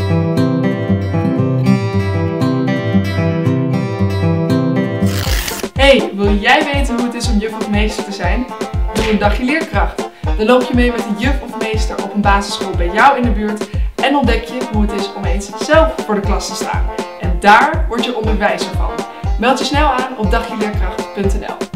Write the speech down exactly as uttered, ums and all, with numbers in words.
Hey, wil jij weten hoe het is om juf of meester te zijn? Doe een dagje leerkracht. Dan loop je mee met een juf of meester op een basisschool bij jou in de buurt en ontdek je hoe het is om eens zelf voor de klas te staan. En daar word je onderwijzer van. Meld je snel aan op dagje leerkracht punt n l.